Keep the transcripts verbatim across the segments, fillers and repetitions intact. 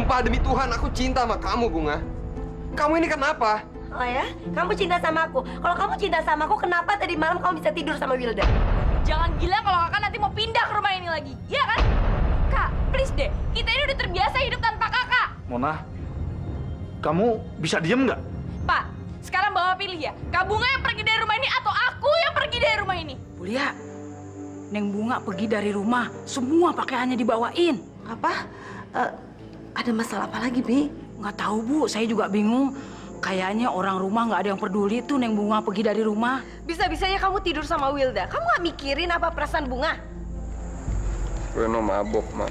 Sumpah demi Tuhan, aku cinta sama kamu, Bunga. Kamu ini kenapa? Oh ya? Kamu cinta sama aku? Kalau kamu cinta sama aku, kenapa tadi malam kamu bisa tidur sama Wilda? Jangan gila kalau kakak nanti mau pindah ke rumah ini lagi, iya kan? Kak, please deh, kita ini udah terbiasa hidup tanpa kakak. Mona, kamu bisa diem nggak? Pak, sekarang Bapak pilih ya, Kak Bunga yang pergi dari rumah ini atau aku yang pergi dari rumah ini? Bulia, Neng Bunga pergi dari rumah, semua pakaiannya dibawain. Apa? Uh, ada masalah apa lagi, Bi? Nggak tahu, Bu. Saya juga bingung. Kayaknya orang rumah nggak ada yang peduli tuh Neng Bunga pergi dari rumah. Bisa-bisanya kamu tidur sama Wilda. Kamu nggak mikirin apa perasaan Bunga? Reno mabok, Ma.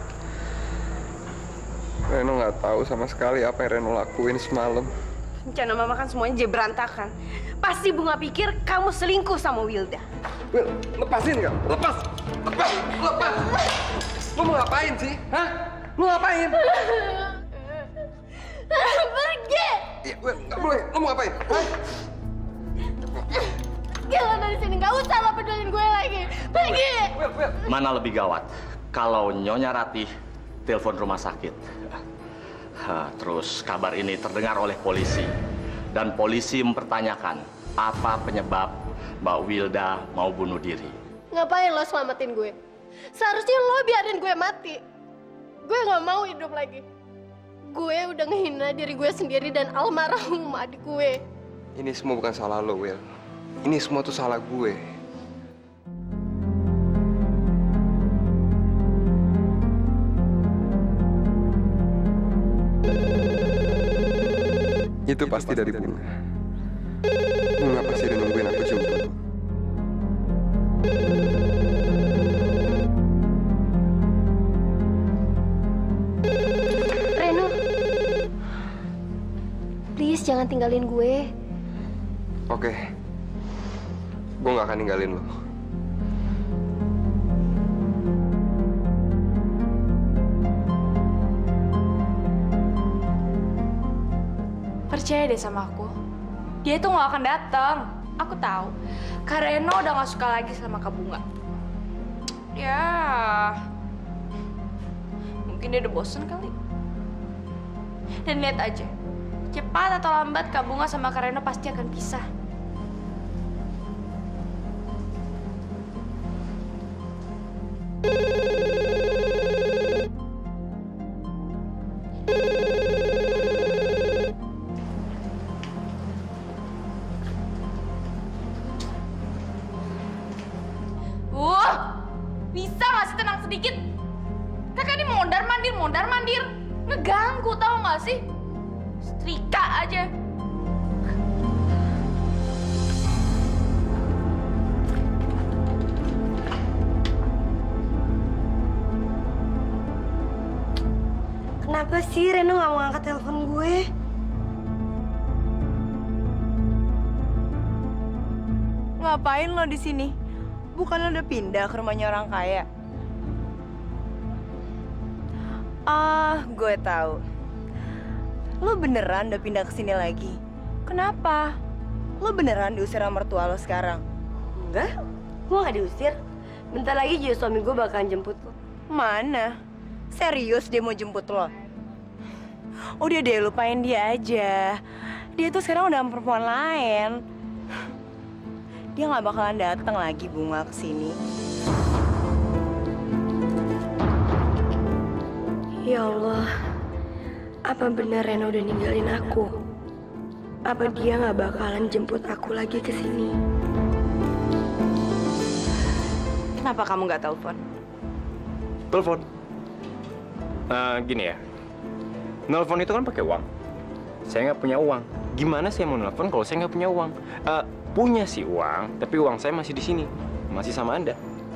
Reno nggak tahu sama sekali apa yang Reno lakuin semalam. Rencana Mama kan semuanya jadi berantakan. Pasti Bunga pikir kamu selingkuh sama Wilda. Wil, lepasin nggak? Lepas! Lepas! Lepas! Lu mau ngapain sih? Hah? Lu ngapain? Pergi! Iya, Wil, nggak boleh. Lu mau ngapain? Hah? Gila dari sini, nggak usah lo pedulin gue lagi. Pergi! Wil, Wil. Mana lebih gawat? Kalau Nyonya Ratih telepon rumah sakit. Ha, terus kabar ini terdengar oleh polisi. Dan polisi mempertanyakan apa penyebab Mbak Wilda mau bunuh diri. Ngapain lo selamatin gue? Seharusnya lo biarin gue mati. Gue nggak mau hidup lagi. Gue udah ngehina diri gue sendiri dan almarhum adik gue. Ini semua bukan salah lo, Wil. Ini semua tuh salah gue. Itu pasti dari Bunga. Bunga pasti udah nungguin aku jemput. Reno, please jangan tinggalin gue. Oke. Gue gak akan ninggalin lo. Percaya deh sama aku. Dia itu nggak akan datang. Aku tahu. Kak Reno udah nggak suka lagi sama Kak Bunga. Ya, mungkin dia udah bosen kali. Dan lihat aja, cepat atau lambat Kak Bunga sama Kak Reno pasti akan pisah. Wah, bisa nggak sih tenang sedikit? Kakak ini mondar-mandir, mondar-mandir. Ngeganggu, tahu nggak sih? Setrika aja. Kenapa sih Reno nggak mau angkat telepon gue? Ngapain lo di sini? Bukan lo udah pindah ke rumahnya orang kaya? Ah, gue tahu. Lo beneran udah pindah ke sini lagi? Kenapa? Lo beneran diusir sama mertua lo sekarang? Enggak, gue nggak diusir. Bentar lagi juga suami gue bakalan jemput lo. Mana? Serius dia mau jemput lo? Udah deh, lupain dia aja. Dia tuh sekarang udah sama perempuan lain. Dia nggak bakalan datang lagi Bunga ke sini. Ya Allah, apa benar Reno udah ninggalin aku? Apa dia nggak bakalan jemput aku lagi ke sini? Kenapa kamu nggak telepon? Telepon. Uh, gini ya, nelfon itu kan pakai uang. Saya nggak punya uang. Gimana saya mau nelfon kalau saya nggak punya uang? Uh, punya sih uang, tapi uang saya masih di sini, masih sama Anda.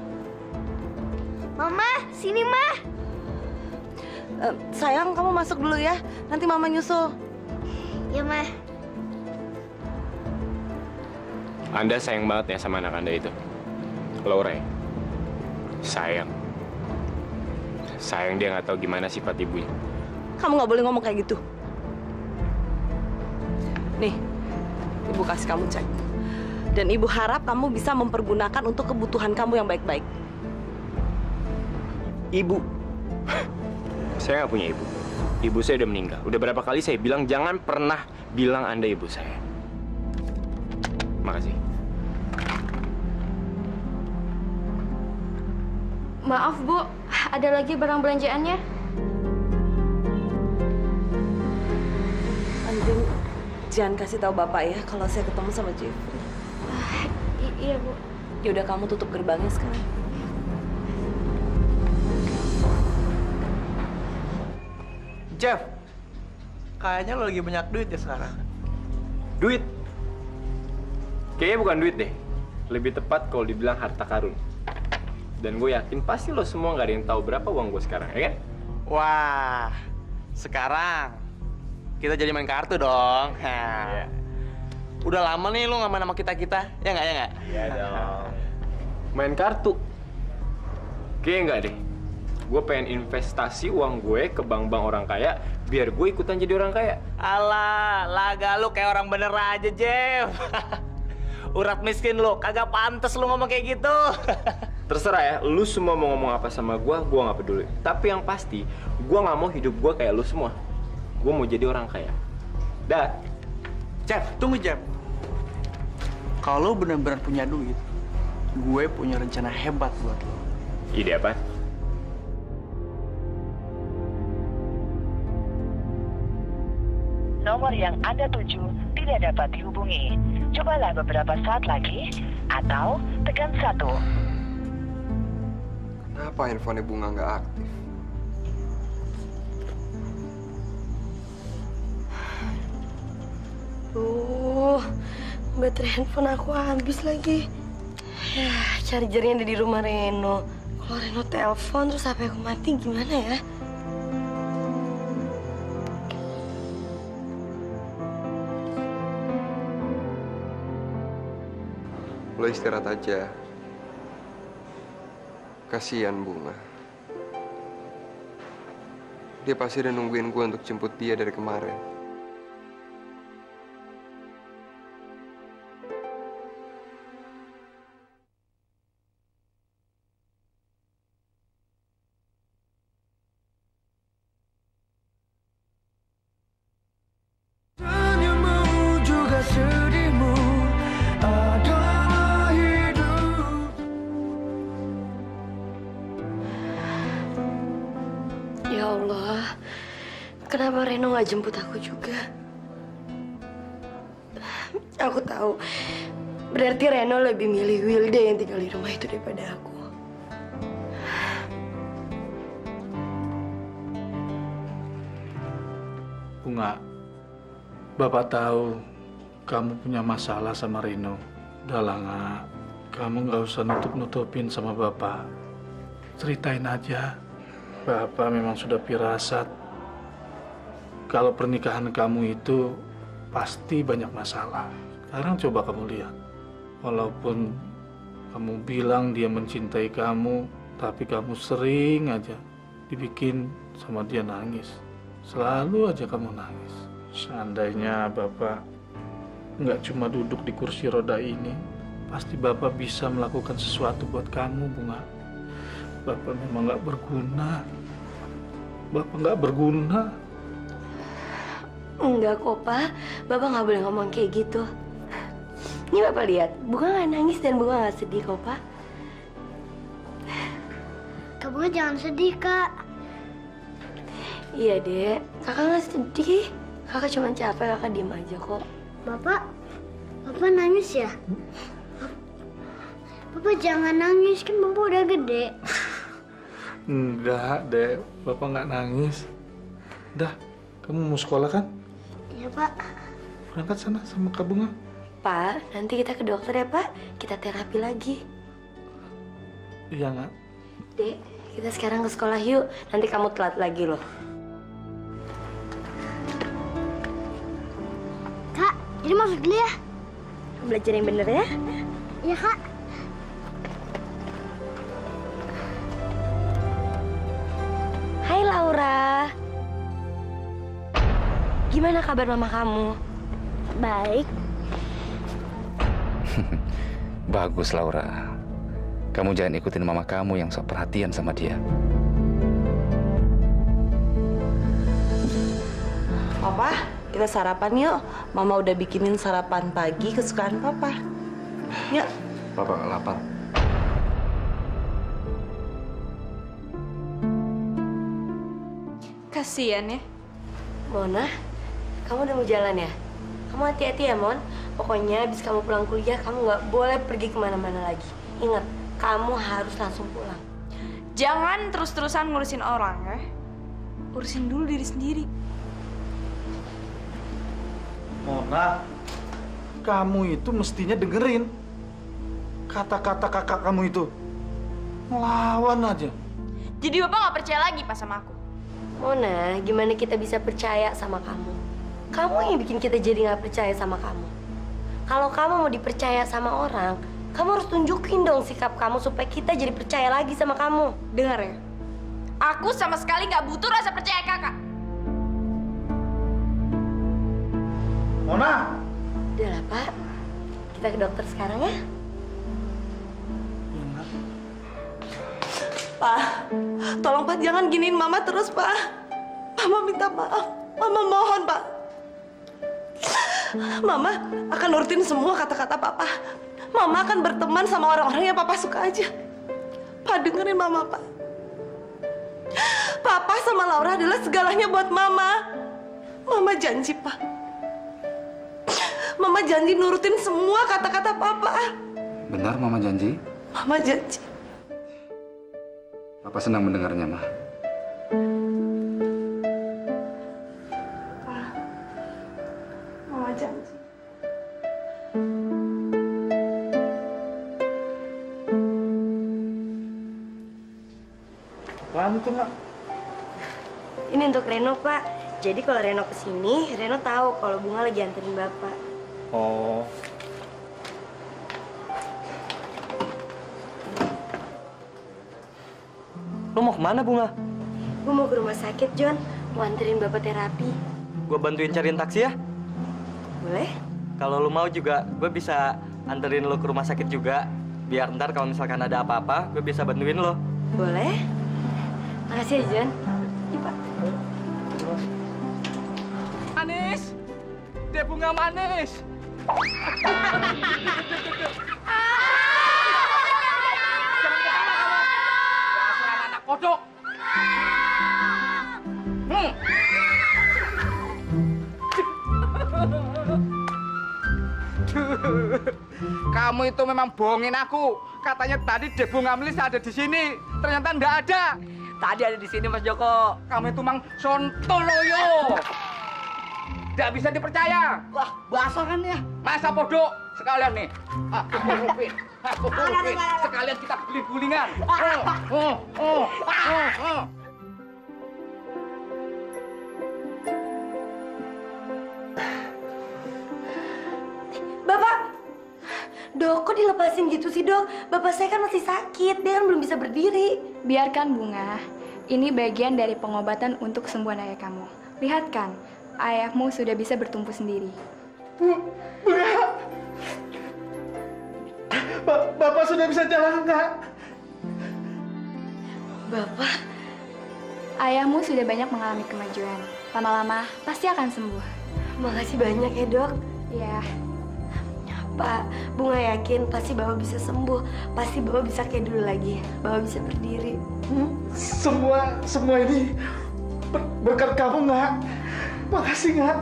Mama, sini Mah. Uh, sayang, kamu masuk dulu ya. Nanti Mama nyusul. Ya Mah. Anda sayang banget ya sama anak Anda itu, Laura. Sayang. Sayang dia nggak tahu gimana sifat ibunya. Kamu nggak boleh ngomong kayak gitu. Nih, Ibu kasih kamu cek. Dan Ibu harap kamu bisa mempergunakan untuk kebutuhan kamu yang baik-baik. Ibu? Saya nggak punya ibu. Ibu saya udah meninggal. Udah berapa kali saya bilang jangan pernah bilang Anda ibu saya. Makasih. Maaf, Bu. Ada lagi barang belanjaannya? Andin, jangan kasih tahu Bapak ya kalau saya ketemu sama Jeffrey. Uh, iya, Bu. Ya udah, kamu tutup gerbangnya sekarang. Jeff, kayaknya lo lagi banyak duit ya sekarang. Duit? Kayaknya bukan duit deh. Lebih tepat kalau dibilang harta karun. Dan gue yakin pasti lo semua nggak ada yang tahu berapa uang gue sekarang, ya kan? Wah, sekarang kita jadi main kartu dong. Iya. Udah lama nih lo nggak main sama kita-kita, ya nggak, ya nggak? Iya dong. Main kartu? Kayaknya nggak deh. Gue pengen investasi uang gue ke bank-bank orang kaya, biar gue ikutan jadi orang kaya. Alah, laga lu kayak orang bener aja, Jeff. Urat miskin lo, kagak pantas lo ngomong kayak gitu. Terserah ya, lu semua mau ngomong apa sama gue, gue nggak peduli. Tapi yang pasti, gue nggak mau hidup gue kayak lu semua. Gue mau jadi orang kaya. Dah. Jeff, tunggu Jeff. Kalau lu benar-benar punya duit, gue punya rencana hebat buat lo. Ide apa? Nomor yang Anda tuju tidak dapat dihubungi. Cobalah beberapa saat lagi, atau tekan satu. Kenapa handphone Bunga nggak aktif? Duh, baterai handphone aku habis lagi. Ya, chargernya ada di rumah Reno. Kalau Reno telepon terus H P aku mati gimana ya? Lo istirahat aja. Kasihan Bunga. Dia pasti udah nungguin gue untuk jemput dia dari kemarin. Ya Allah, kenapa Reno nggak jemput aku juga? Aku tahu, berarti Reno lebih milih Wilda yang tinggal di rumah itu daripada aku. Bunga, Bapak tahu kamu punya masalah sama Reno. Udahlah, Nga. Kamu nggak usah nutup-nutupin sama Bapak. Ceritain aja. Bapak memang sudah firasat kalau pernikahan kamu itu pasti banyak masalah. Sekarang coba kamu lihat. Walaupun kamu bilang dia mencintai kamu, tapi kamu sering aja dibikin sama dia nangis. Selalu aja kamu nangis. Seandainya Bapak nggak cuma duduk di kursi roda ini, pasti Bapak bisa melakukan sesuatu buat kamu, Bunga. Bapak memang nggak berguna. Bapak nggak berguna. Enggak kok, Pak. Bapak nggak boleh ngomong kayak gitu. Ini Bapak lihat, Bunga nggak nangis dan Bunga nggak sedih kok, Pak. Kak Bunga jangan sedih, Kak. Iya, Dek. Kakak nggak sedih. Kakak cuma capek, kakak diem aja kok. Bapak, Bapak nangis ya? Bapak jangan nangis, kan Bapak udah gede. Enggak, Dek. Bapak nggak nangis. Dah, kamu mau sekolah kan? Iya, Pak. Berangkat sana sama Kak Bunga. Pak, nanti kita ke dokter ya, Pak. Kita terapi lagi. Iya, nggak? Dek, kita sekarang ke sekolah yuk. Nanti kamu telat lagi loh. Kak, jadi masuk dulu ya. Belajar yang bener ya. Iya, Kak. Hai Laura. Gimana kabar mama kamu? Baik. Bagus, Laura. Kamu jangan ikutin mama kamu yang sok perhatian sama dia. Papa, kita sarapan yuk. Mama udah bikinin sarapan pagi kesukaan Papa. Yuk. Papa nggak lapar. Kasian ya. Mona, kamu udah mau jalan ya? Kamu hati-hati ya, Mon. Pokoknya abis kamu pulang kuliah, kamu nggak boleh pergi kemana-mana lagi. Ingat, kamu harus langsung pulang. Jangan terus-terusan ngurusin orang ya. Urusin dulu diri sendiri. Mona, kamu itu mestinya dengerin kata-kata kakak kamu itu. Ngelawan aja. Jadi Bapak nggak percaya lagi pas sama aku? Mona, gimana kita bisa percaya sama kamu? Kamu yang bikin kita jadi nggak percaya sama kamu. Kalau kamu mau dipercaya sama orang, kamu harus tunjukin dong sikap kamu supaya kita jadi percaya lagi sama kamu. Dengar ya, aku sama sekali nggak butuh rasa percaya kakak. Mona! Udah lah, Pak. Kita ke dokter sekarang ya. Pak, tolong Pak jangan giniin Mama terus, Pak. Mama minta maaf. Mama mohon, Pak. Mama akan nurutin semua kata-kata Papa. Mama akan berteman sama orang-orang yang Papa suka aja. Pak, dengerin Mama, Pak. Papa sama Laura adalah segalanya buat Mama. Mama janji, Pak. Mama janji nurutin semua kata-kata Papa. Benar Mama janji? Mama janji. Papa senang mendengarnya, Ma. Pak, Mama janji. Apaan itu, Mak? Ini untuk Reno, Pak. Jadi kalau Reno kesini, Reno tahu kalau Bunga lagi anterin Bapak. Oh. Lo mau kemana, Bunga? Gue mau ke rumah sakit, John. Mau anterin Bapak terapi. Gue bantuin cariin taksi ya? Boleh? Kalau lo mau juga, gue bisa anterin lo ke rumah sakit juga. Biar ntar kalau misalkan ada apa-apa, gue bisa bantuin lo. Boleh. Makasih ya, John. Iya, Pak. Manis! Dia bunga manis! Kodok. Hmm. Kamu itu memang bohongin aku. Katanya tadi Debu Ngamlis ada di sini. Ternyata nggak ada. Tadi ada di sini, Mas Joko. Kamu itu mang sontoloyo. Nggak bisa dipercaya. Wah, basah kan ya? Masa bodoh? Sekalian nih. Aku rupin. Aku rupin. Sekalian kita beli gulingan. Oh, oh, oh, oh, oh. Bapak! Dok, kok dilepasin gitu sih, Dok? Bapak saya kan masih sakit. Dia kan belum bisa berdiri. Biarkan, Bunga. Ini bagian dari pengobatan untuk kesembuhan ayah kamu. Lihat kan, ayahmu sudah bisa bertumbuh sendiri. Bu, Bunga! Ba- Bapak sudah bisa jalan, nggak? Bapak? Ayahmu sudah banyak mengalami kemajuan. Lama-lama pasti akan sembuh. Makasih banyak ya, Dok. Iya. Pak, Bunga yakin pasti Bapak bisa sembuh. Pasti Bapak bisa kayak dulu lagi. Bapak bisa berdiri. Hmm? Semua, semua ini ber- berkat kamu, nggak? Makasih, nggak?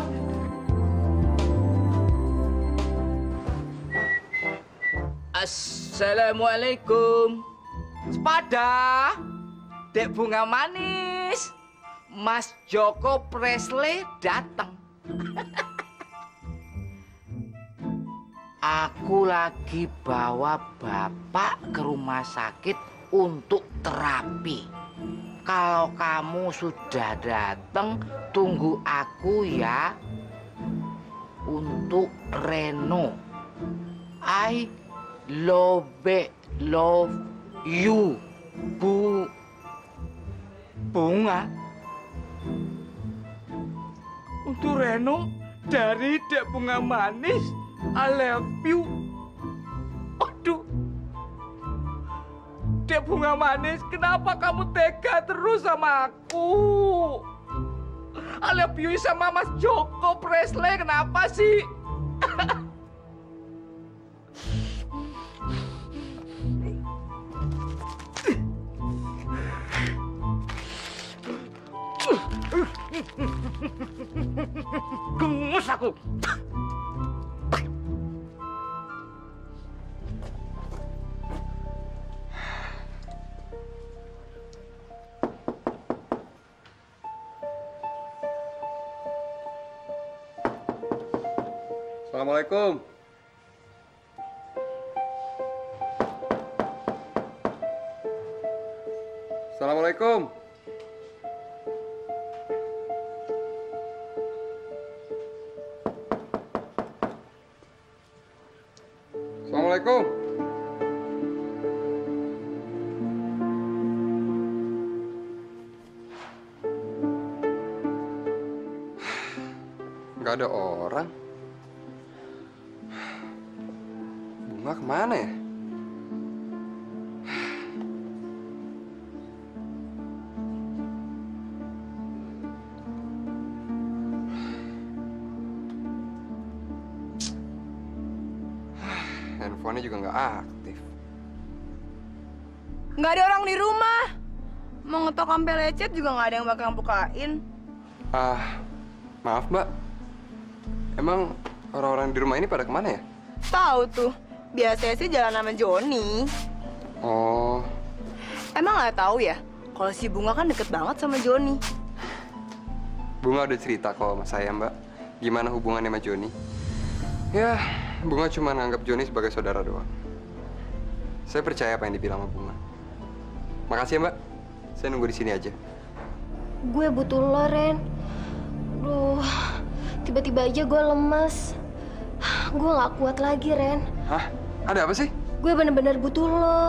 Assalamualaikum. Sepada, Dek Bunga Manis. Mas Joko Presley datang. Aku lagi bawa Bapak ke rumah sakit untuk terapi. Kalau kamu sudah datang, tunggu aku ya. Untuk Reno. I love love you, Bu Bunga. Untuk Reno dari Dek Bunga Manis. I love you. Aduh. Dek Bunga Manis, kenapa kamu tega terus sama aku? I love you sama Mas Joko Presley. Kenapa sih? Gemes aku. Assalamualaikum. Assalamualaikum. Assalamualaikum. Nggak ada orang. Bunga kemana ya? Handphonenya juga nggak aktif. Nggak ada orang di rumah. Mau ngetok sampai lecet juga nggak ada yang bakal bukain. Ah, maaf mbak. Emang orang-orang di rumah ini pada kemana ya? Tahu tuh. Biasanya sih jalan sama Joni. Oh. Emang nggak tahu ya? Kalau si Bunga kan deket banget sama Joni. Bunga udah cerita kok sama saya mbak. Gimana hubungannya sama Joni? Ya, Bunga cuma nganggap Joni sebagai saudara doang. Saya percaya apa yang dibilang sama Bunga. Makasih ya mbak. Saya nunggu di sini aja. Gue butuh lo, Ren. Duh, tiba-tiba aja gue lemas. Gue gak kuat lagi, Ren. Hah? Ada apa sih? Gue bener-bener butuh lo.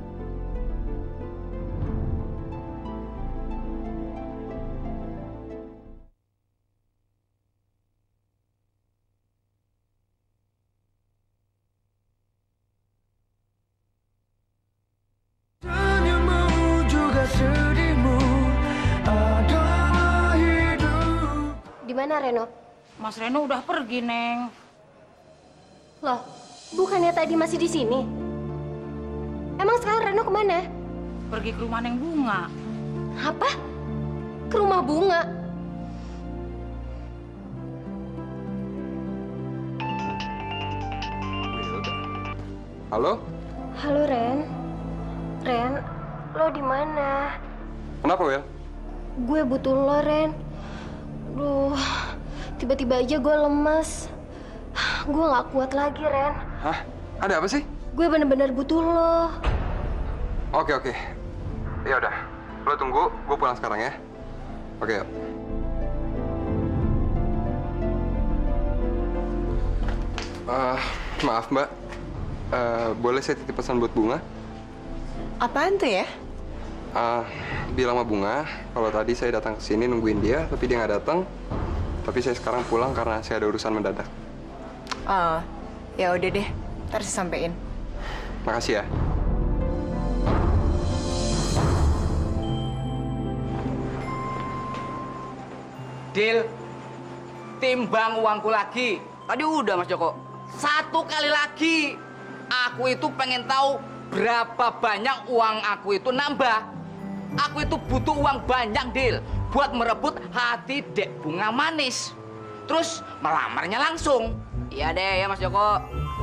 Di mana, Reno? Mas Reno udah pergi, Neng. Loh, bukannya tadi masih di sini? Emang sekarang Reno kemana? Pergi ke rumah Neng Bunga. Apa? Ke rumah Bunga? Halo? Halo, Ren. Ren, lo di mana? Kenapa, Wel? Gue butuh lo, Ren. Duh, tiba-tiba aja gue lemas. Gue gak kuat lagi, Ren. Hah? Ada apa sih? Gue bener-bener butuh lo. Oke, oke. Ya udah, lo tunggu, gue pulang sekarang ya. Oke, yuk. Uh, maaf, Mbak. Uh, boleh saya titip pesan buat Bunga? Apaan tuh ya? Uh, bilang sama Bunga, kalau tadi saya datang ke sini nungguin dia, tapi dia nggak datang. Tapi saya sekarang pulang karena saya ada urusan mendadak. Oh, ya udah deh, ntar saya sampein. Makasih ya. Deal, timbang uangku lagi. Tadi udah, Mas Joko. Satu kali lagi. Aku itu pengen tahu berapa banyak uang aku itu nambah. Aku itu butuh uang banyak, Dil, buat merebut hati Dek Bunga Manis. Terus melamarnya langsung. Iya deh ya, Mas Joko.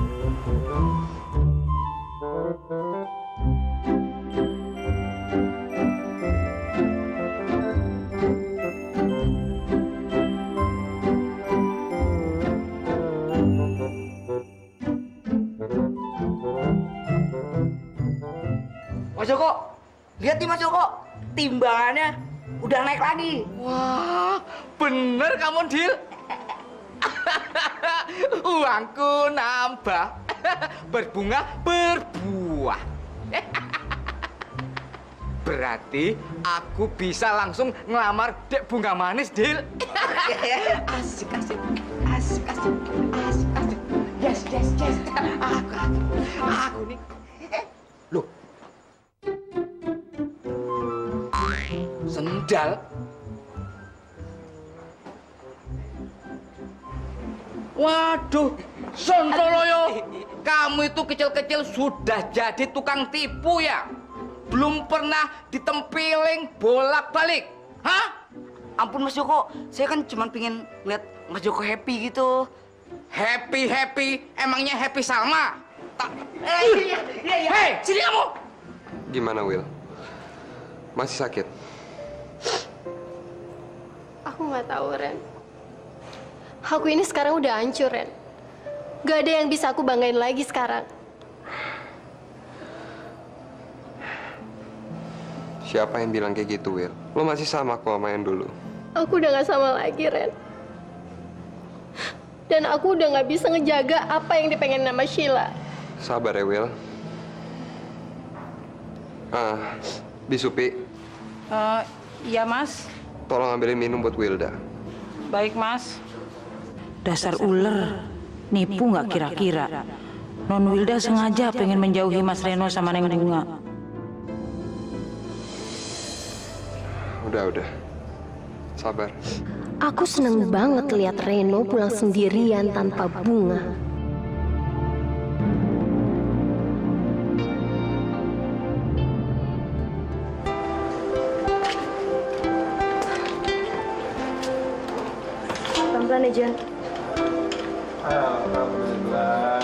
Mas Joko, lihat nih Mas Joko, timbangannya udah naik lagi. Wah, bener kamu, Dil. Uangku nambah, berbunga berbuah. Berarti aku bisa langsung ngelamar Dek Bunga Manis, Dil. Asik, asik, asik, asik, asik, asik. Yes, yes, yes. Aku, aku, aku nih. Loh, sendal? Waduh, Sontoloyo, kamu itu kecil-kecil sudah jadi tukang tipu ya? Belum pernah ditempiling bolak-balik, hah? Ampun Mas Joko, saya kan cuma pengen lihat Mas Joko happy gitu. Happy happy, emangnya happy Salma? Tak. Eh, iya, iya, iya. Hei, sini kamu. Gimana Will? Masih sakit? Aku nggak tahu, Ren. Aku ini sekarang udah hancur, Ren. Gak ada yang bisa aku banggain lagi sekarang. Siapa yang bilang kayak gitu, Will? Lo masih sama kok sama yang dulu. Aku udah gak sama lagi, Ren. Dan aku udah gak bisa ngejaga apa yang dipengen sama Sheila. Sabar ya, Will. Ah, Bisupi, Eh, iya Mas. tolong ambilin minum buat Wilda. Baik Mas. Dasar ular, nipu nggak kira-kira. Non Wilda sengaja pengen menjauhi Mas Reno sama Neng Bunga. Udah, udah. Sabar. Aku seneng banget lihat Reno pulang sendirian tanpa Bunga. Pelan-pelan aja. Alhamdulillah.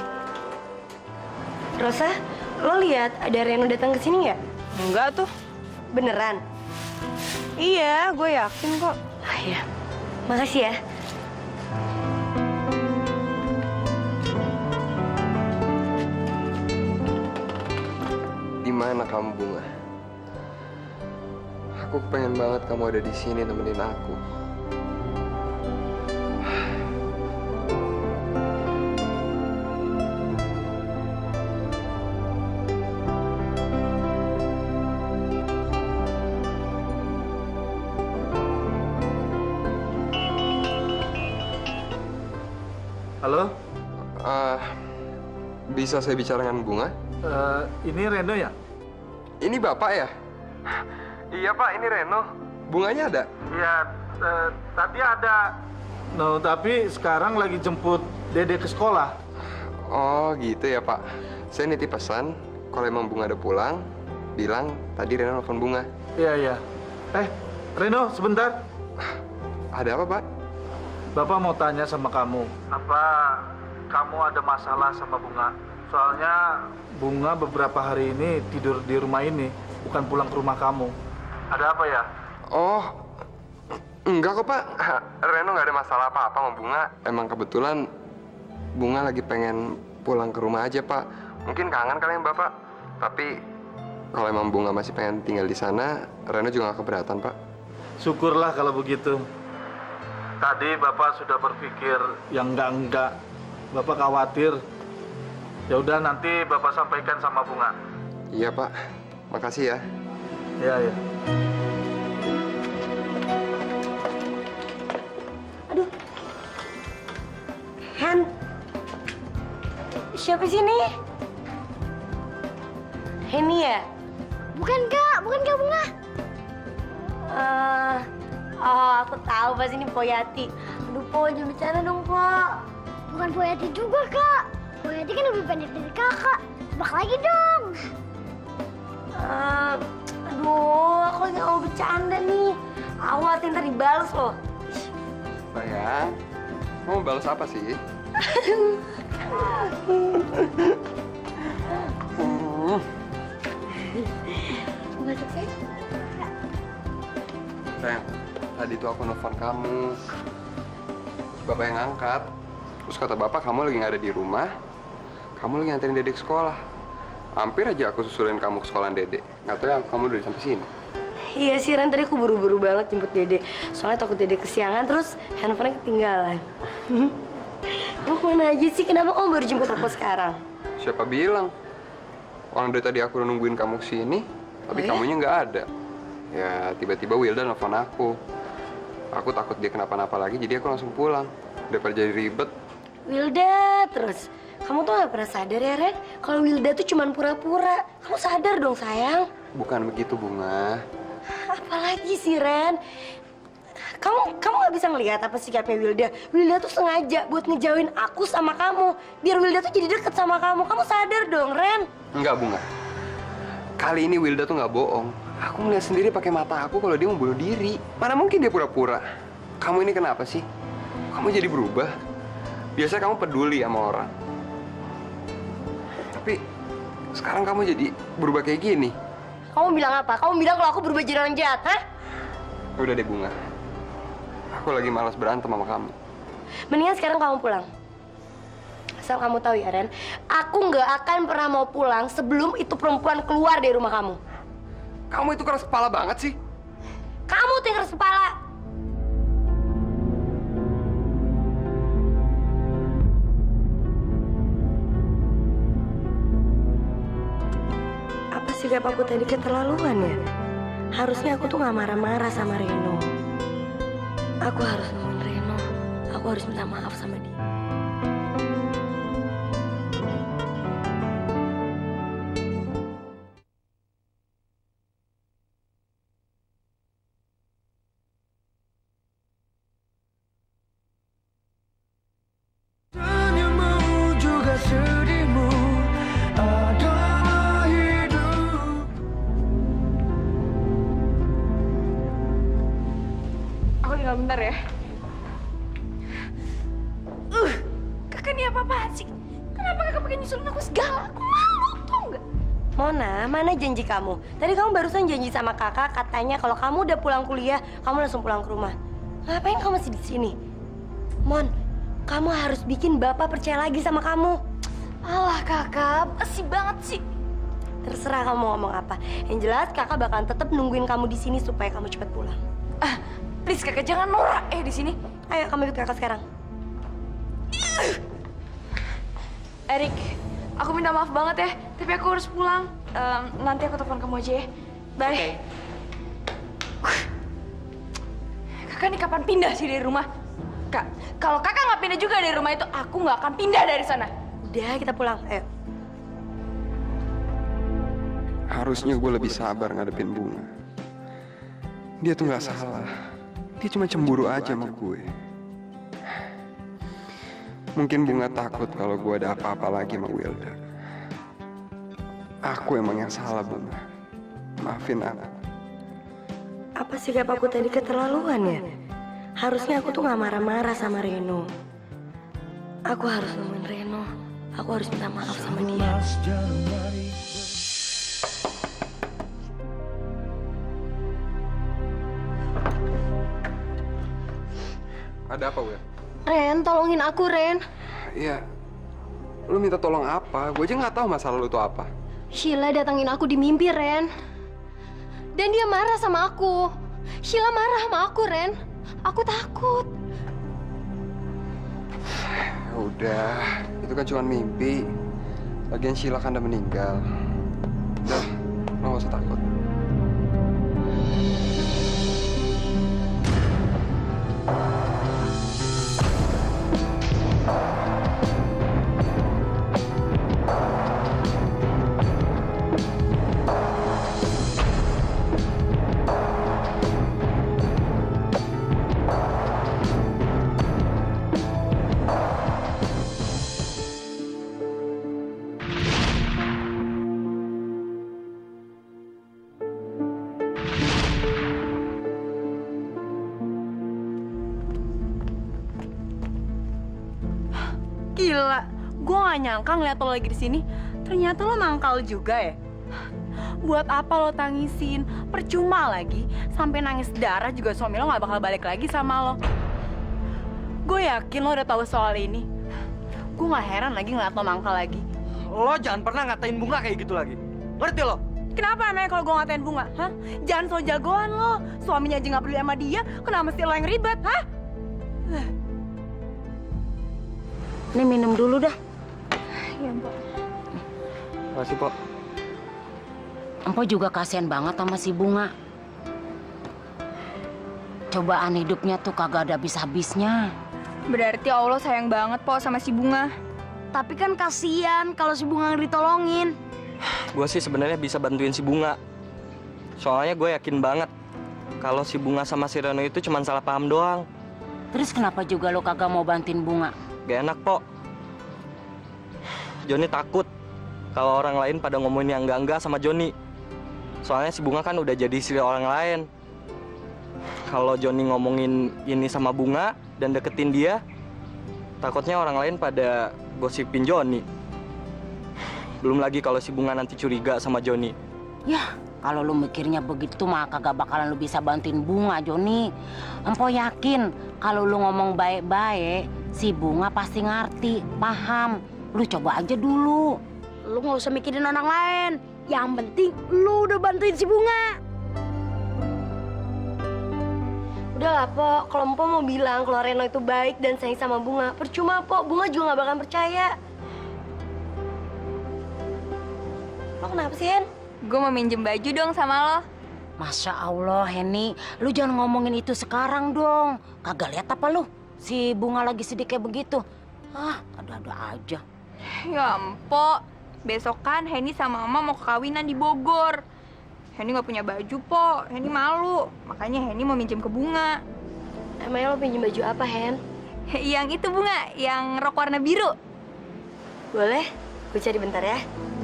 Rosa, lo lihat ada Reno datang ke sini nggak? Enggak tuh. Beneran? Iya, gue yakin kok. Ah, ya. Makasih ya. Di mana kamu, Bunga? Aku pengen banget kamu ada di sini nemenin aku. Halo? Ah, bisa saya bicara dengan Bunga? Eh, ini Reno ya? Ini Bapak ya? Iya Pak, ini Reno. Bunganya ada? Iya, eh, tadi ada. No, tapi sekarang lagi jemput Dede ke sekolah. Oh gitu ya Pak. Saya nitip pesan, kalau emang Bunga ada pulang, bilang tadi Reno nelfon Bunga. Iya, iya. Eh, Reno, sebentar. Ada apa Pak? Bapak mau tanya sama kamu. Apa kamu ada masalah sama Bunga? Soalnya Bunga beberapa hari ini tidur di rumah ini, bukan pulang ke rumah kamu. Ada apa ya? Oh, enggak kok Pak. Reno nggak ada masalah apa-apa sama Bunga. Emang kebetulan Bunga lagi pengen pulang ke rumah aja Pak. Mungkin kangen kalian Bapak. Tapi kalau emang Bunga masih pengen tinggal di sana, Reno juga nggak keberatan Pak. Syukurlah kalau begitu. Tadi Bapak sudah berpikir yang enggak-enggak. Bapak khawatir. Ya udah nanti Bapak sampaikan sama Bunga. Iya Pak, makasih ya. Iya, iya. Aduh. Han. Siapa sini? Henny ya? Bukan Kak, bukan Kak Bunga. Eh, oh aku tahu pasti ini Poyati. Aduh Po, jangan bercanda dong Po. Bukan Poyati juga Kak. Poyati kan lebih pendek dari kakak. Tebak lagi dong. Uh, aduh, aku nggak mau bercanda nih. Awas ntar dibales loh. Sayang, mau balas apa sih? Batuk saya? Sayang, tadi tuh aku nelfon kamu. Terus Bapak yang angkat. Terus kata Bapak kamu lagi nggak ada di rumah. Kamu lagi nganterin Dede ke sekolah. Hampir aja aku susulin kamu ke sekolah Dede. Nggak tahu ya kamu udah sampai sini. Iya sih Ren, tadi aku buru-buru banget jemput Dede. Soalnya takut Dede kesiangan, terus handphonenya ketinggalan. Mau kemana aja sih? Kenapa kamu baru jemput aku sekarang? Siapa bilang? Orang dari tadi aku udah nungguin kamu kesini, tapi Oh, ya? kamunya nggak ada. Ya tiba-tiba Wilda nelfon aku. Aku takut dia kenapa-napa lagi, jadi aku langsung pulang. Daripada jadi ribet. Wilda terus. Kamu tuh gak pernah sadar ya Ren? Kalau Wilda tuh cuma pura-pura. Kamu sadar dong sayang. Bukan begitu Bunga. Apalagi sih Ren? Kamu kamu nggak bisa ngelihat apa sikapnya Wilda. Wilda tuh sengaja buat ngejauhin aku sama kamu. Biar Wilda tuh jadi deket sama kamu. Kamu sadar dong, Ren. Enggak, Bunga. Kali ini Wilda tuh nggak bohong. Aku melihat sendiri pakai mata aku kalau dia mau bunuh diri. Mana mungkin dia pura-pura. Kamu ini kenapa sih? Kamu jadi berubah. Biasanya kamu peduli sama orang. Tapi sekarang kamu jadi berubah kayak gini. Kamu bilang apa? Kamu bilang kalau aku berubah jadi orang jahat, hah? Udah deh, Bunga. Aku lagi malas berantem sama kamu. Mendingan sekarang kamu pulang. Asal kamu tahu ya, Ren, aku nggak akan pernah mau pulang sebelum itu perempuan keluar dari rumah kamu. Kamu itu keras kepala banget sih. Kamu tuh yang keras kepala. Apa sikap aku tadi keterlaluan ya? Harusnya aku tuh nggak marah-marah sama Reno. Aku harus nemuin Reno. Aku harus minta maaf sama dia. Bentar ya. Uh, kakak ini apa-apaan sih? Kenapa kakak pakai nyusulin aku segala? Aku malu, tau nggak? Mona, mana janji kamu? Tadi kamu barusan janji sama kakak, katanya kalau kamu udah pulang kuliah, kamu langsung pulang ke rumah. Ngapain kamu masih di sini? Mon, kamu harus bikin bapak percaya lagi sama kamu. Alah kakak, basi banget sih. Terserah kamu mau ngomong apa. Yang jelas kakak bakalan tetap nungguin kamu di sini supaya kamu cepat pulang. Ah, please kakak jangan norak eh di sini. Ayo kamu ikut kakak sekarang. Erik, aku minta maaf banget ya, tapi aku harus pulang. Um, nanti aku telepon kamu aja ya. Bye. Okay. Kakak nih kapan pindah sih dari rumah? Kak, kalau kakak nggak pindah juga dari rumah itu, aku nggak akan pindah dari sana. Udah, kita pulang. Ayo. Harusnya gue lebih sabar ngadepin Bunga. Dia tuh nggak salah. Dia cuma cemburu aja sama gue. Mungkin Bunga takut kalau gue ada apa-apa lagi sama Wilda. Aku emang yang salah, Bunga. Maafin aku. Apa sikap aku tadi keterlaluan ya? Harusnya aku tuh nggak marah-marah sama Reno. Aku harus nemuin Reno. Aku harus minta maaf sama dia. Ada apa, Wil? Ren, tolongin aku, Ren. Iya. Lu minta tolong apa? Gue aja nggak tahu masalah lu tuh apa. Sheila datangin aku di mimpi, Ren. Dan dia marah sama aku. Sheila marah sama aku, Ren. Aku takut. Udah, itu kan cuma mimpi. Lagian Sheila kan udah meninggal. Udah, lo nggak usah takut. Gila, gue gak nyangka ngeliat lo lagi di sini. Ternyata lo mangkal juga ya. Buat apa lo tangisin? Percuma lagi. Sampai nangis darah juga suami lo gak bakal balik lagi sama lo. Gue yakin lo udah tahu soal ini. Gue gak heran lagi ngeliat lo mangkal lagi. Lo jangan pernah ngatain Bunga kayak gitu lagi. Ngerti lo? Kenapa emangnya kalau gue ngatain Bunga? Hah? Jangan so jagoan lo. Suaminya aja gak peduli sama dia. Kenapa mesti lo yang ribet? Hah? Ini minum dulu dah. Iya, Mbak. Makasih, Pok. Empo juga kasihan banget sama si Bunga. Cobaan hidupnya tuh kagak ada habis-habisnya. Berarti Allah sayang banget, Po, sama si Bunga. Tapi kan kasihan kalau si Bunga ditolongin. Gue sih sebenarnya bisa bantuin si Bunga. Soalnya gue yakin banget kalau si Bunga sama si Reno itu cuma salah paham doang. Terus kenapa juga lo kagak mau bantuin Bunga? Gak enak, Pok. Joni takut kalau orang lain pada ngomongin yang enggak-enggak sama Joni. Soalnya si Bunga kan udah jadi istri orang lain. Kalau Joni ngomongin ini sama Bunga dan deketin dia, takutnya orang lain pada gosipin Joni. Belum lagi kalau si Bunga nanti curiga sama Joni. Yah, kalau lu mikirnya begitu mah kagak bakalan lu bisa bantuin Bunga, Joni. Empo yakin kalau lu ngomong baik-baik, si Bunga pasti ngerti, paham. Lu coba aja dulu. Lu nggak usah mikirin orang lain. Yang penting lu udah bantuin si Bunga. Udah lah, Po. Kalau Empo mau bilang kalau Reno itu baik dan sayang sama Bunga, percuma, Po. Bunga juga nggak bakalan percaya. Lo kenapa sih, Hen? Gue mau minjem baju dong sama lo. Masya Allah, Heni. Lu jangan ngomongin itu sekarang dong. Kagak lihat apa lu? Si Bunga lagi sedih kayak begitu. Ah, ada-ada aja. Ya Mpok, besok kan Heni sama Mama mau kawinan di Bogor. Heni nggak punya baju, Po. Heni malu. Makanya Heni mau minjem ke Bunga. Emangnya lo pinjem baju apa, Hen? Yang itu, Bunga. Yang rok warna biru. Boleh? Gue cari bentar ya.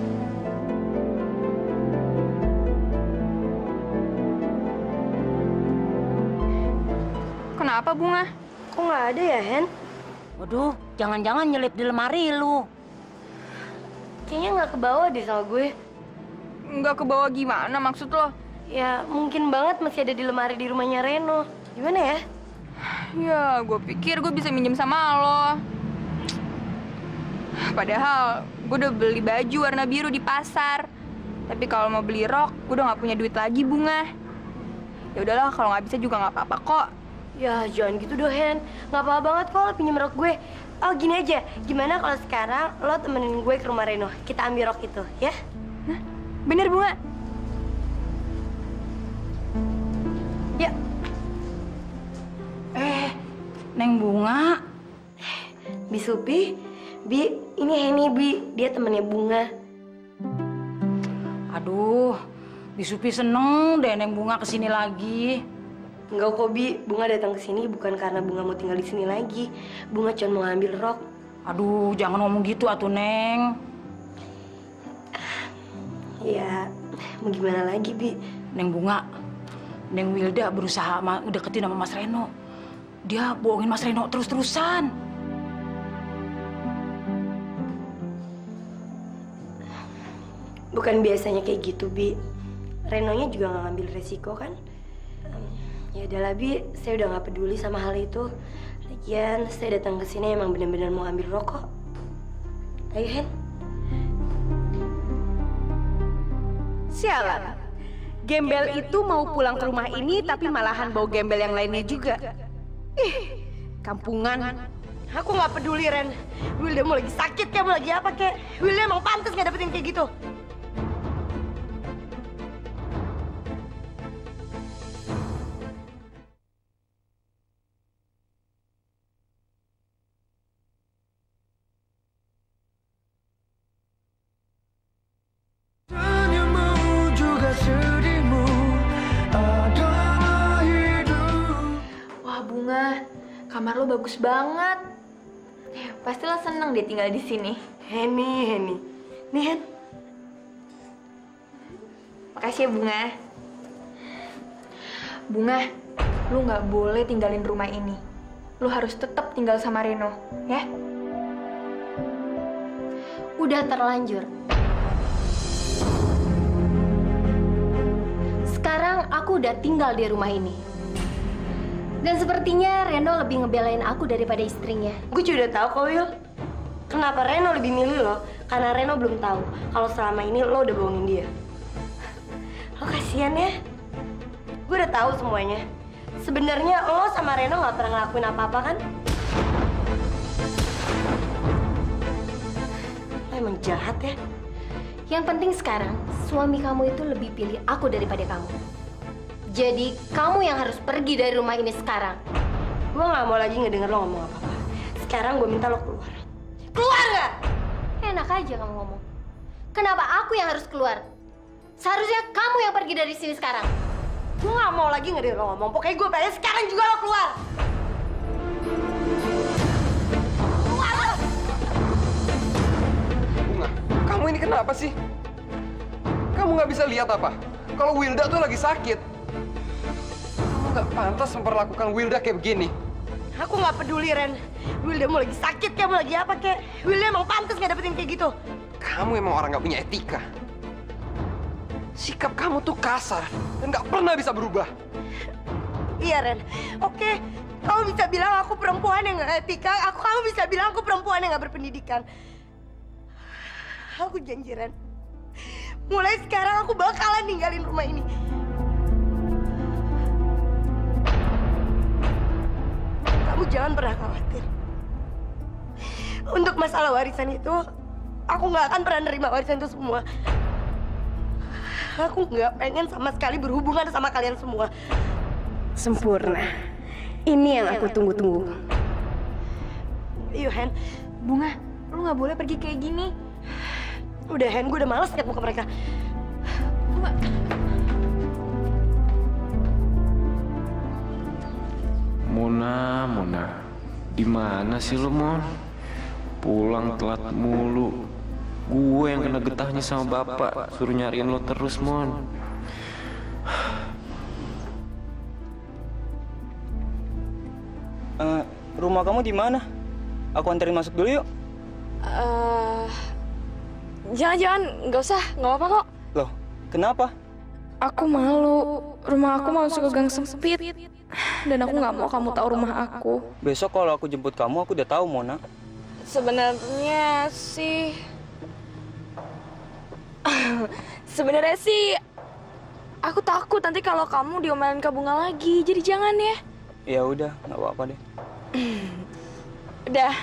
Kenapa, Bunga? Kok nggak ada ya, Hen? Waduh, jangan-jangan nyelip di lemari lu. Kayaknya nggak kebawa deh sama gue. Nggak kebawa gimana maksud lo? Ya, mungkin banget masih ada di lemari di rumahnya Reno. Gimana ya? Ya, gue pikir gue bisa minjem sama lo. Padahal gue udah beli baju warna biru di pasar. Tapi kalau mau beli rok, gue udah nggak punya duit lagi, Bunga. Ya udahlah, kalau nggak bisa juga nggak apa-apa kok. Ya, jangan gitu dong, Hen. Nggak apa-apa banget kok lo pinjem rok gue. Oh, gini aja. Gimana kalau sekarang lo temenin gue ke rumah Reno? Kita ambil rok itu, ya? Hah? Bener, Bunga? Ya. Eh, Neng Bunga. Bi Supi, Bi, ini Heni, Bi. Dia temennya Bunga. Aduh, Bi Supi seneng deh Neng Bunga kesini lagi. Enggak kok, Bi. Bunga datang ke sini bukan karena Bunga mau tinggal di sini lagi. Bunga cuma mau ambil rok. Aduh, jangan ngomong gitu atuh, Neng. Ya, mau gimana lagi, Bi? Neng Bunga, Neng Wilda berusaha ma deketin sama Mas Reno. Dia bohongin Mas Reno terus-terusan. Bukan biasanya kayak gitu, Bi. Renonya juga nggak ngambil resiko, kan? Ya udahlah, Bi. Saya udah nggak peduli sama hal itu. Lagian, saya datang ke sini emang benar-benar mau ambil rokok. Ayo, Hen. Sialan. Gembel itu mau pulang ke rumah ini tapi malahan bawa gembel yang lainnya juga. Ih, kampungan. Aku nggak peduli, Ren. Wilda mau lagi sakit kayak mau lagi apa kek. Wilda emang pantas nggak dapetin kayak gitu. Kamar lo bagus banget. Pasti lo seneng deh tinggal di sini. Heni, Heni. Nih, Hen. Makasih ya, Bunga. Bunga, lo nggak boleh tinggalin rumah ini. Lo harus tetap tinggal sama Reno, ya? Udah terlanjur. Sekarang aku udah tinggal di rumah ini. Dan sepertinya Reno lebih ngebelain aku daripada istrinya. Gue juga udah tahu kok, Will. Kenapa Reno lebih milih lo? Karena Reno belum tahu kalau selama ini lo udah bohongin dia. Lo kasihan ya. Gue udah tahu semuanya. Sebenarnya lo sama Reno nggak pernah ngelakuin apa-apa kan? Lo emang jahat ya. Yang penting sekarang suami kamu itu lebih pilih aku daripada kamu. Jadi, kamu yang harus pergi dari rumah ini sekarang. Gue gak mau lagi ngedenger lo ngomong apa-apa. Sekarang gue minta lo keluar. Keluar gak? Enak aja kamu ngomong. Kenapa aku yang harus keluar? Seharusnya kamu yang pergi dari sini sekarang. Gue nggak mau lagi ngedengerin lo ngomong. Pokoknya gue pengen sekarang juga lo keluar. Bunga, kamu ini kenapa sih? Kamu nggak bisa lihat apa? Kalau Wilda tuh lagi sakit. Kamu nggak pantas memperlakukan Wilda kayak begini. Aku nggak peduli, Ren. Wilda mau lagi sakit, kayak mau lagi apa, kek. Wilda emang pantas nggak dapetin kayak gitu. Kamu emang orang nggak punya etika. Sikap kamu tuh kasar dan nggak pernah bisa berubah. Iya, Ren. Oke, kamu bisa bilang aku perempuan yang nggak etika. Aku, kamu bisa bilang aku perempuan yang nggak berpendidikan. Aku janji, Ren. Mulai sekarang aku bakalan ninggalin rumah ini. Kamu jangan pernah khawatir. Untuk masalah warisan itu, aku nggak akan pernah nerima warisan itu semua. Aku nggak pengen sama sekali berhubungan sama kalian semua. Sempurna. Ini yang aku tunggu-tunggu. Yuk, Hen. Bunga, lu nggak boleh pergi kayak gini. Udah, Hen. Gue udah males liat muka mereka. Bunga. Mona, Mona. Di mana sih lu, Mon? Pulang telat mulu. Gue yang kena getahnya sama bapak, suruh nyariin lo terus, Mon. Uh, rumah kamu di mana? Aku anterin masuk dulu yuk. Uh, jangan-jangan, nggak usah, nggak apa-apa kok. Loh, kenapa? Aku malu, rumah aku masuk ke gang sempit. Dan aku nggak mau kamu tahu rumah aku. Besok kalau aku jemput kamu, aku udah tahu, Mona. Sebenarnya sih... Sebenarnya sih aku takut nanti kalau kamu diomelin Kak Bunga lagi. Jadi jangan ya. Ya udah, nggak apa-apa deh. Udah.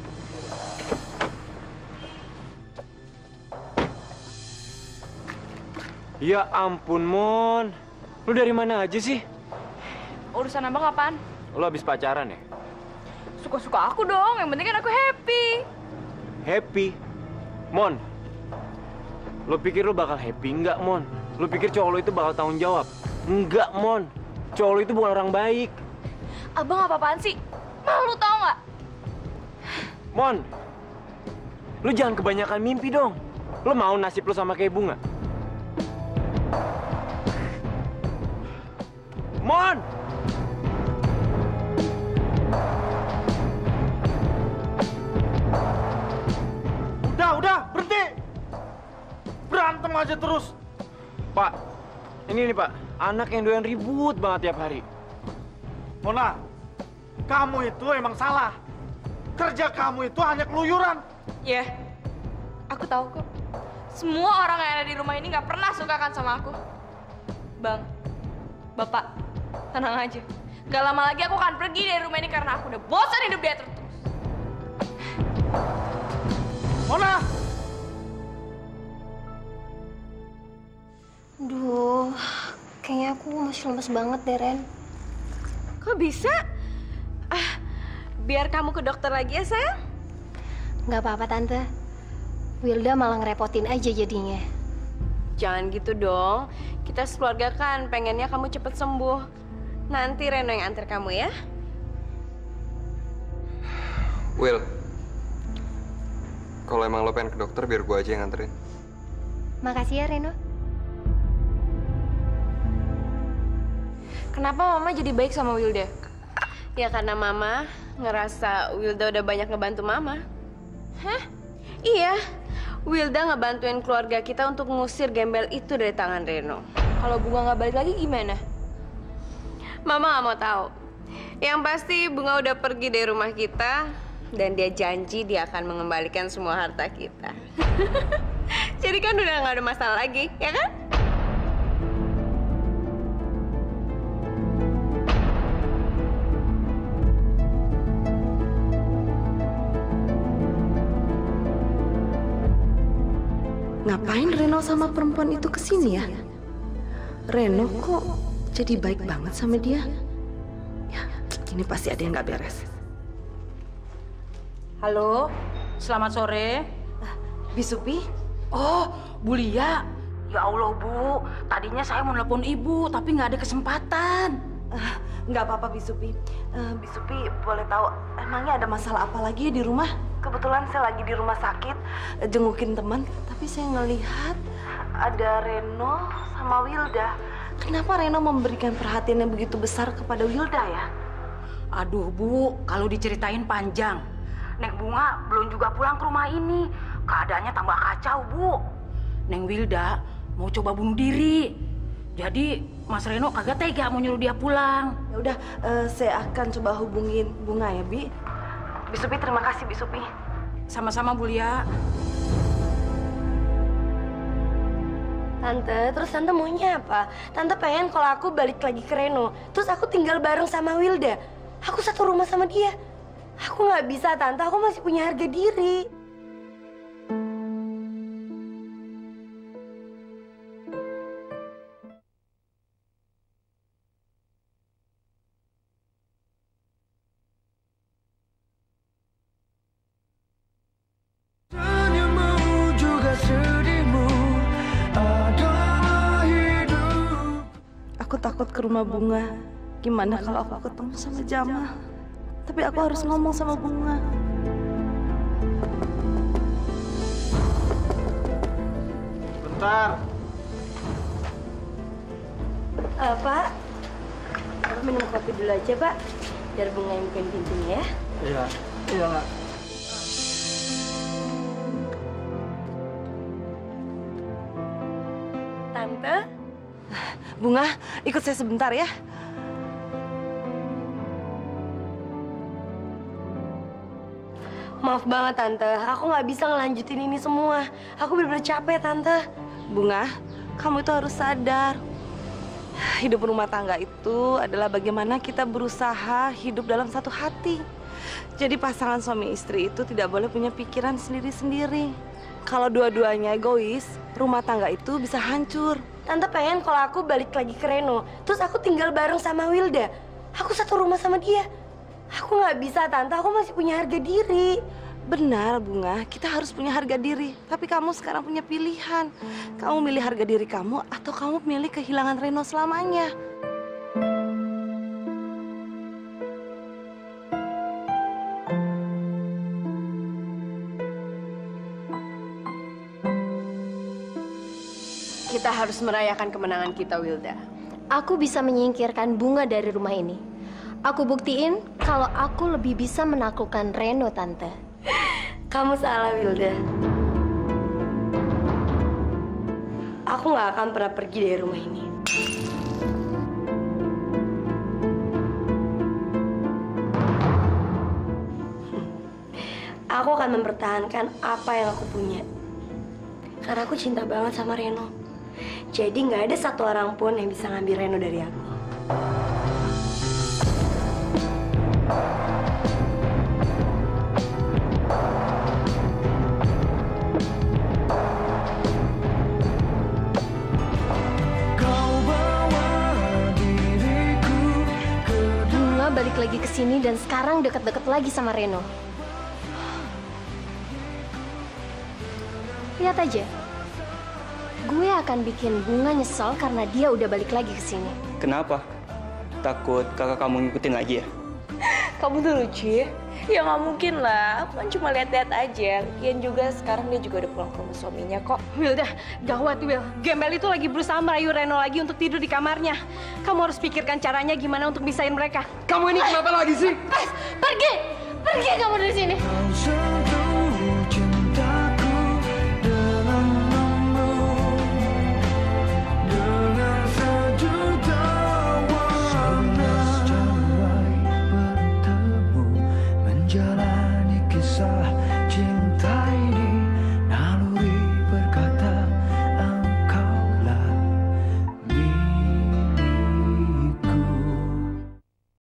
Ya ampun, Mon. Lu dari mana aja sih? Urusan abang apaan? Lu habis pacaran ya? Suka-suka aku dong. Yang penting kan aku happy. Happy? Mon, lo pikir lo bakal happy? Enggak, Mon. Lo pikir cowok lo itu bakal tanggung jawab? Enggak, Mon. Cowok lo itu bukan orang baik. Abang apa-apaan sih? Malu tau nggak? Mon, lo jangan kebanyakan mimpi dong. Lo mau nasib lo sama kayak Bunga? Mon! Udah, udah, berhenti! Berantem aja terus. Pak, ini nih Pak, anak yang doyan ribut banget tiap hari. Mona, kamu itu emang salah. Kerja kamu itu hanya keluyuran. Ya, yeah, aku tahu kok. Semua orang yang ada di rumah ini nggak pernah suka kan sama aku. Bang, Bapak, tenang aja. Gak lama lagi aku akan pergi dari rumah ini karena aku udah bosan hidup dia terus. Mona! Duh, kayaknya aku masih lemes banget deh, Ren. Kok bisa? Ah, biar kamu ke dokter lagi ya, sayang? Nggak apa-apa, Tante. Wilda malah ngerepotin aja jadinya. Jangan gitu dong. Kita sekeluarga kan pengennya kamu cepet sembuh. Nanti Reno yang antar kamu ya. Will, kalau emang lo pengen ke dokter, biar gue aja yang nganterin. Makasih ya, Reno. Kenapa Mama jadi baik sama Wilda? Ya karena Mama ngerasa Wilda udah banyak ngebantu Mama. Hah? Iya, Wilda ngebantuin keluarga kita untuk ngusir gembel itu dari tangan Reno. Kalau Bunga nggak balik lagi gimana? Mama nggak mau tahu. Yang pasti Bunga udah pergi dari rumah kita dan dia janji dia akan mengembalikan semua harta kita. Jadi kan udah nggak ada masalah lagi, ya kan? Ngapain Reno sama perempuan itu kesini ya? Reno kok jadi baik banget sama dia? Ya, ini pasti ada yang nggak beres. Halo, selamat sore. Bisupi? Oh, Bu Lia. Ya Allah, Bu. Tadinya saya mau nelpon Ibu, tapi nggak ada kesempatan. Uh, nggak apa-apa, Bisupi. Uh, Bisupi, boleh tahu emangnya ada masalah apa lagi di rumah? Kebetulan saya lagi di rumah sakit, uh, jengukin teman, tapi saya ngelihat ada Reno sama Wilda. Kenapa Reno memberikan perhatian yang begitu besar kepada Wilda ya? Aduh, Bu, kalau diceritain panjang. Neng Bunga belum juga pulang ke rumah ini. Keadaannya tambah kacau, Bu. Neng Wilda mau coba bunuh diri. Jadi Mas Reno kagak tega mau nyuruh dia pulang. Ya udah, uh, saya akan coba hubungin Bunga ya, Bi. Bisupi, terima kasih, Bisupi. Sama-sama, Bu Lia. Tante, terus Tante maunya apa? Tante pengen kalau aku balik lagi ke Reno, terus aku tinggal bareng sama Wilda. Aku satu rumah sama dia. Aku nggak bisa, Tante. Aku masih punya harga diri. Aku takut ke rumah Bunga. Gimana kalau aku ketemu sama Jamal? Tapi aku harus ngomong sama Bunga. Bentar. Uh, Pak, aku minum kopi dulu aja, Pak. Biar Bunga yang bukain pintunya ya. Iya, iya, Nak. Tante? Bunga, ikut saya sebentar ya. Maaf banget, Tante. Aku nggak bisa ngelanjutin ini semua. Aku bener-bener capek, Tante. Bunga, kamu itu harus sadar. Hidup rumah tangga itu adalah bagaimana kita berusaha hidup dalam satu hati. Jadi pasangan suami istri itu tidak boleh punya pikiran sendiri-sendiri. Kalau dua-duanya egois, rumah tangga itu bisa hancur. Tante pengen kalau aku balik lagi ke Reno, terus aku tinggal bareng sama Wilda. Aku satu rumah sama dia. Aku nggak bisa, Tante. Aku masih punya harga diri. Benar, Bunga. Kita harus punya harga diri. Tapi kamu sekarang punya pilihan. Kamu milih harga diri kamu atau kamu milih kehilangan Reno selamanya. Kita harus merayakan kemenangan kita, Wilda. Aku bisa menyingkirkan Bunga dari rumah ini. Aku buktiin kalau aku lebih bisa menaklukkan Reno, Tante. Kamu salah, Wilda. Aku nggak akan pernah pergi dari rumah ini. Aku akan mempertahankan apa yang aku punya. Karena aku cinta banget sama Reno. Jadi nggak ada satu orang pun yang bisa ngambil Reno dari aku. Bunga balik lagi ke sini dan sekarang deket-deket lagi sama Reno. Lihat aja. Gue akan bikin Bunga nyesel karena dia udah balik lagi ke sini. Kenapa? Takut kakak kamu ngikutin lagi ya? Kamu tuh lucu ya? Ya nggak mungkin lah, aku kan cuma lihat-lihat aja. Lagian juga sekarang dia juga udah pulang ke rumah suaminya kok. Wilda, gawat Wil. Gembel itu lagi berusaha merayu Reno lagi untuk tidur di kamarnya. Kamu harus pikirkan caranya gimana untuk bisain mereka. Kamu ini kenapa lagi sih? Eh, pergi! Pergi kamu dari sini! Menjalani kisah cinta.